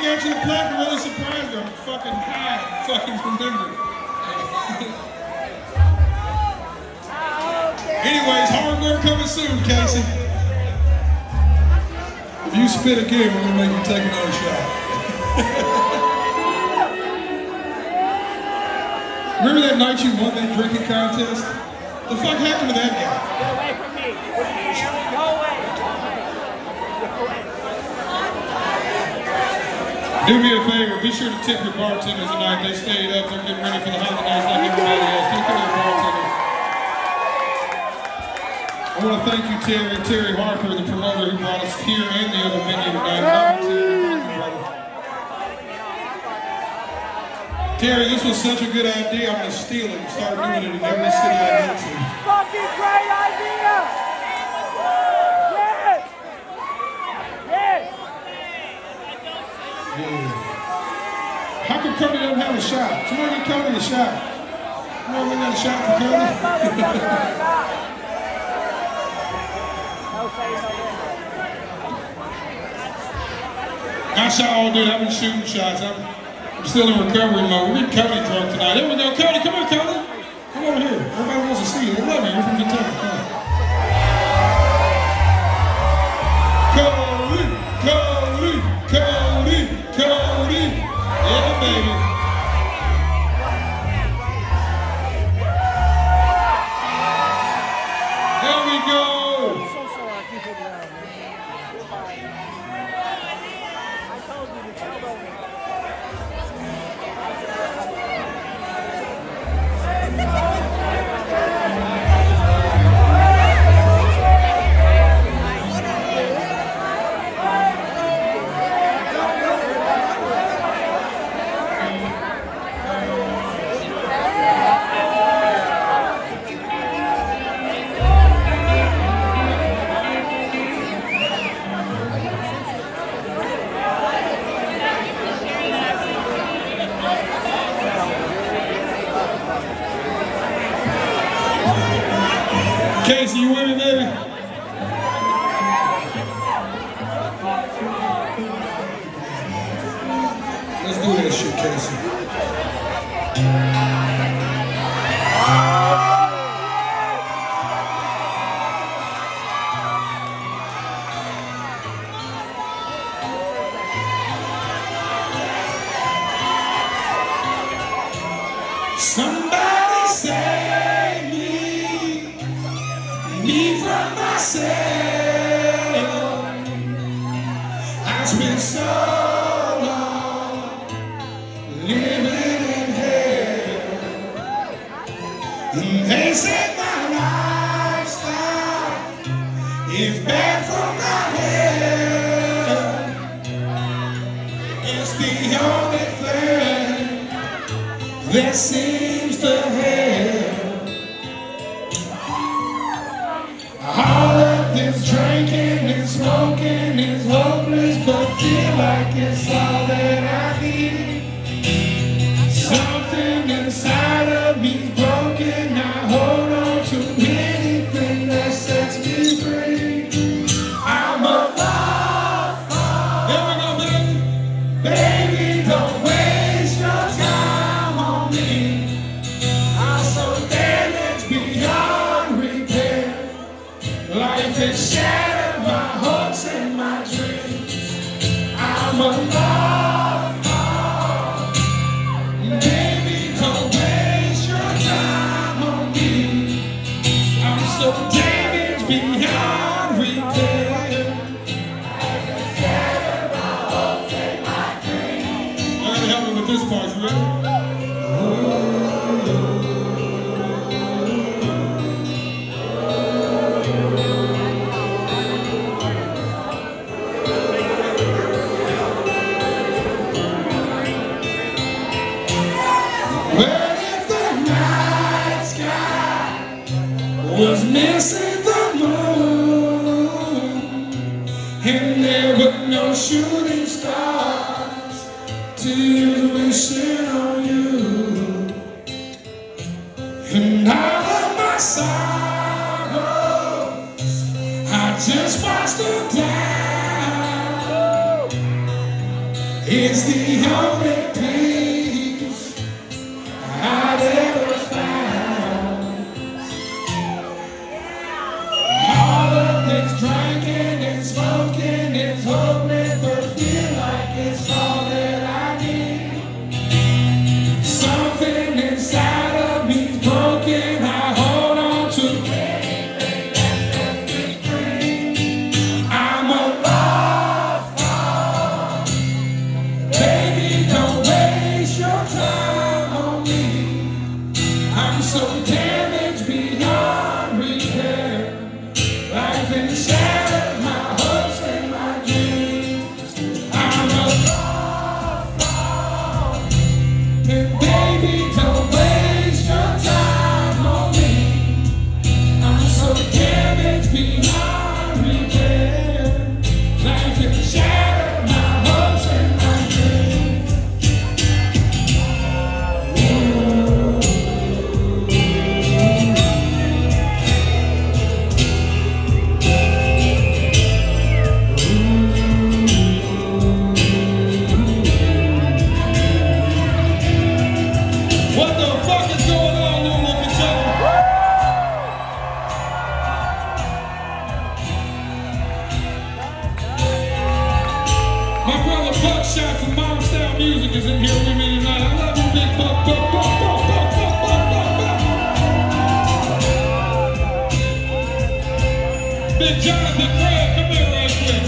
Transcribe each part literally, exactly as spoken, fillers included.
got you the plaque, I'm really surprised. I'm fucking high. Fucking remember. Anyways, hardware coming soon, Casey. If you spit again, we're gonna make you take another shot. Remember that night you won that drinking contest? The fuck happened to that guy? Get away from me. Go away. Do me a favor, be sure to tip your bartenders tonight. They stayed up, they're getting ready for the holidays like everybody else. Take care of the bartenders. I want to thank you, Terry, Terry Harper, the promoter who brought us here and the other venue tonight. Love you, Terry. Thank you, brother. Terry, this was such a good idea. I'm going to steal it and start doing it in every city I go to. Fucking great idea! Yes! Yes! Yeah. How come Cody doesn't have a shot? Somebody get Cody a shot. Somebody got a shot for Cody? Not shot all dude, I've been shooting shots. I'm, I'm still in recovery mode. We're getting Cody drunk tonight. There we go. Cody, come here, Cody. Come over here. Everybody wants to see you. They love you. You're from Kentucky. Come on. Cody, Cody, Cody, Cody. Yeah, baby. There we go. I'm so sorry I keep it around, man. I told you to tell them. Casey, you with me, baby? Let's do that shit, Casey. Somebody save me, me from myself. I spent so long living in hell, and they said my lifestyle is bad for my health. It's the only thing that seems to help. All of this drinking and smoking is hopeless, but feel like it's all that I need. Something inside of me's broken. I hold on to anything that sets me free. I'm a lost cause. There we go, baby. Baby, don't waste your time on me. I'm so damaged beyond repair. Life has shattered my hopes and my dreams. I'm a lost cause. Baby, don't waste your time on me. I'm so damaged beyond repair. Life has shattered my hopes and my dreams. I gotta help me with this part, you ready? Was missing the moon, and there were no shooting stars, tears wishing on you, and all of my sorrows I just watched them down, It's the only peace I've ever found. All of this drinking and smoking is hopeless, but feel like it's all that I need. Something inside of me's broken. I hold on to anything that sets me free. I'm a lost dog. Baby, don't waste your time on me. I'm so damaged beyond repair. Life has shattered my hopes and my dreams. I'm a lost dog. And baby, don't waste your time on me. I'm so damaged beyond repair. Life has shattered my hopes and my dreams. What the fuck is going on, Louisville, Kentucky? My brother Buckshot from Mom Style Music is in here with me tonight. I love you, big buck, buck, buck, buck, buck, buck, buck, buck, buck. Big Jonathan Craig, come here right quick.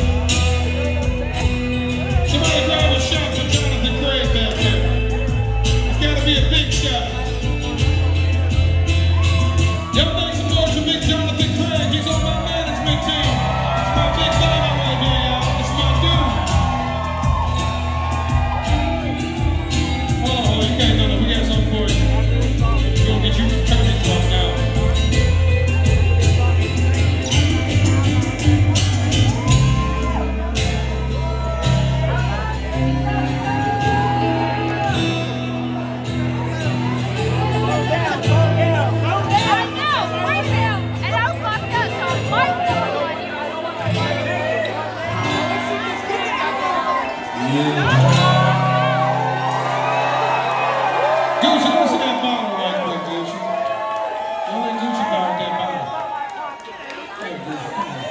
Somebody grab a shot for Jonathan Craig back there. It's gotta be a big shot. Y'all make some noise for Big Jonathan Craig. He's on my management team. It's my big baby right here, y'all. It's my dude. Oh, you can't know that. We got something for you. We're gonna get you turning club now. Gucci, go see that bottle right quick, Gucci. Don't let Gucci borrow that bottle. Hey, Gucci, come on.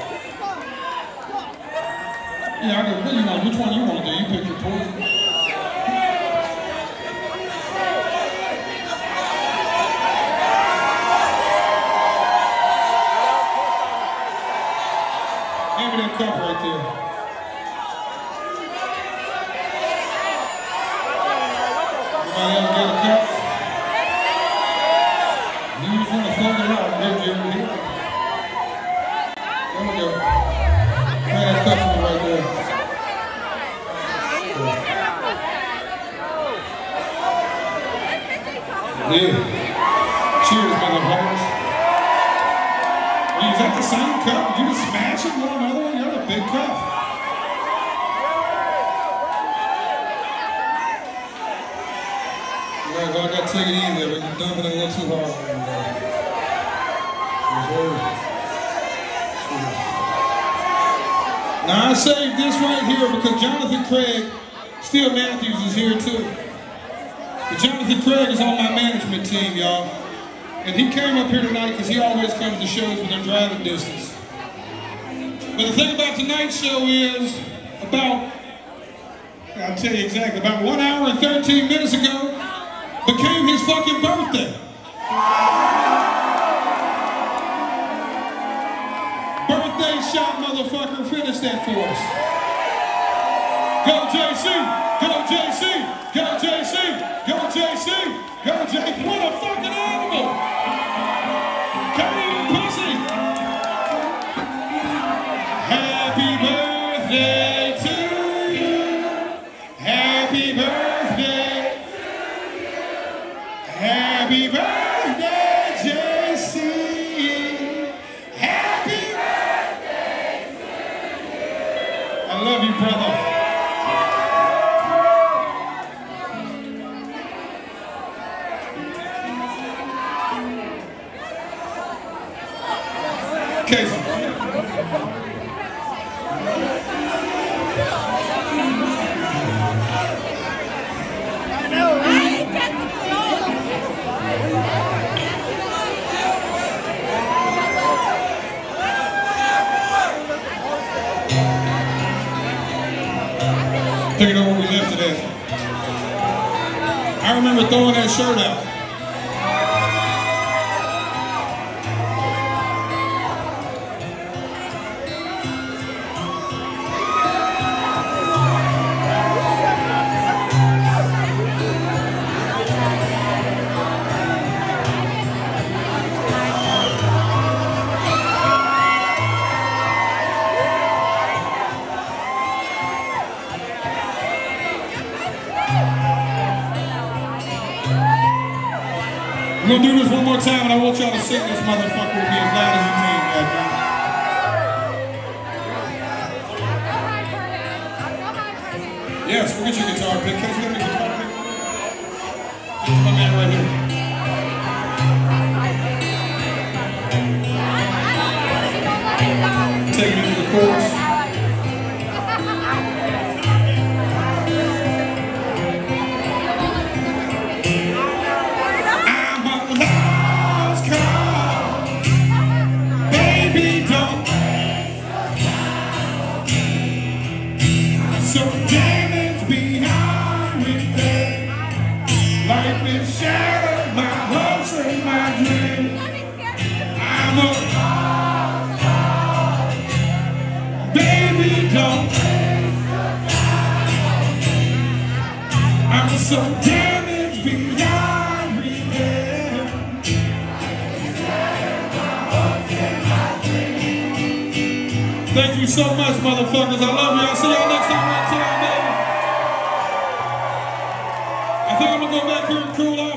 Yeah, I got really want. Which one you want to do? You pick your poison. Hand me that cup right there. Anybody else got a cup? You just want to fuck it out, Rick, you over here. There we go. Hand that cup to me right there. Yeah. Cheers, motherfuckers. Is that the same cup? Did you just smash it with another one? You're a big cup. Right, well, I gotta take it easy, but you're dumping it a little too hard. Now I saved this right here because Jonathan Craig, Steele Matthews is here too. But Jonathan Craig is on my management team, y'all. And he came up here tonight because he always comes to shows within driving distance. But the thing about tonight's show is about, I'll tell you exactly, about one hour and thirteen minutes ago, became his fucking birthday. Birthday shot, motherfucker, finish that for us. Go J C, go J C, go J C, go J C, go J C. What a fucking animal! Come here, pussy! Happy birthday to you. Happy birthday. Happy birthday, J C. Happy birthday to you. I love you, brother. Casey. Picking up where we left it at. I remember throwing that shirt out. We're gonna do this one more time, and I want y'all to sing this motherfucker with me as loud as you can, goddamn. Yes, we'll get your guitar pick. Can you get me a guitar pick? This is my man right here. Take it into the chorus. So damaged beyond repair. Life is shattered, my hopes and my dreams. I'm a lost cause. Baby, don't. I'm so damaged beyond repair. Thank you so much, motherfuckers. I love y'all. See y'all next time. I think I'm gonna go back here and cool out.